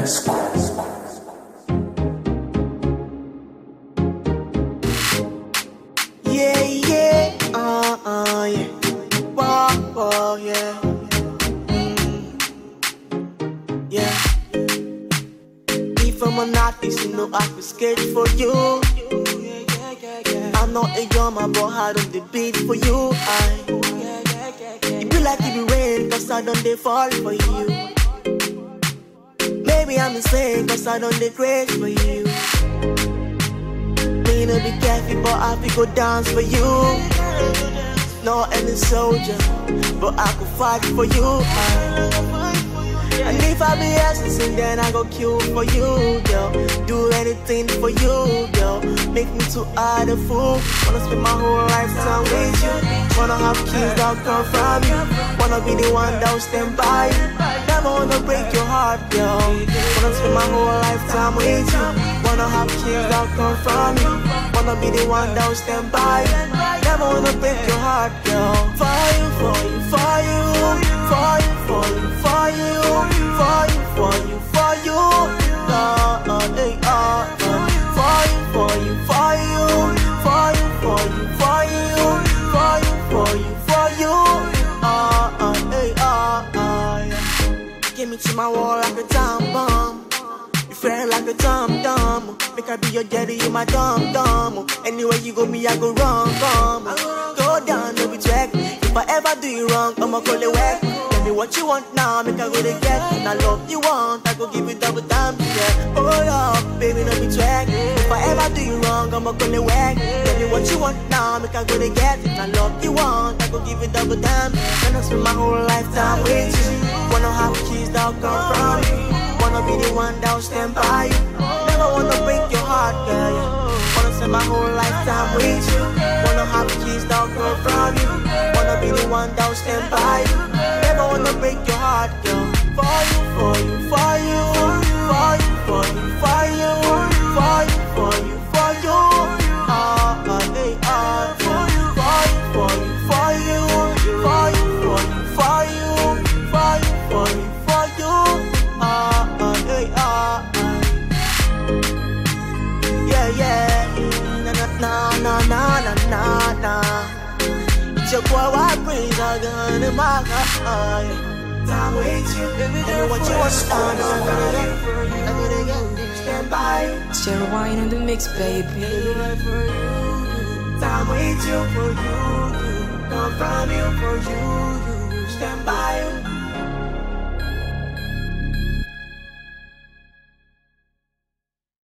Yeah, yeah, yeah. Whoa, yeah. Yeah. If I'm an artist, you know I can sketch for you. I'm not a drummer, but hard on the beat for you. It be like it be rain, cause I don't they fall for you. Maybe I'm insane, cause I don't they crazy for you. Me no be careful, but I be go dance for you. Not any soldier, but I could fight for you. And if I be assassin, then I go kill for you, girl. Do anything for you, girl. Make me too hard a fool. Wanna spend my whole lifetime with you. Wanna have kids that come from you. Wanna be the one that will stand by you. Never wanna break your heart, girl. Wanna spend my whole lifetime with you. Wanna have kids that come from you. Wanna be the one that will stand by you. Never wanna break your heart, girl. For you, for you, for you. For you, for you, for you. For you, for you, for you. For you, for you, for you. For you, for you, for you. For you, for you, for you. Give me to my wall like a time bomb. You feel like a tom-tom. Make I be your daddy, you my tom-tom. Anywhere you go, me, I go wrong, go down, no be track. If I ever do you wrong, I'ma call it whack. Tell me what you want now, make I go to get. And I love you want, I go give you double time, yeah. Hold up, baby, no be track. If I ever do you wrong, I'ma call it whack. Tell me what you want now, make I go to get. And I love you want, I go give you double time. Gonna spend my whole lifetime with you. Wanna have kids that'll come from you. Wanna be the one that'll stand by you. Never wanna break your heart, girl, yeah. Wanna spend my whole lifetime with you. Wanna have kids that'll come from you. Wanna be the one that'll stand by you. Never wanna break your heart, girl. For you, for you, for you. For you, for you, for you. For you, for you, for you. For you, for you, for you. For you, for you, for you. For you, for you, for you. Yeah, yeah. Na na na na na na na. It's your boy Yprince, I'm gonna my heart. Time with you, baby, what you want to stand on. I'm gonna get stand by. It's Jerrywine in the mix, baby. Time with you for you. Come from you for you.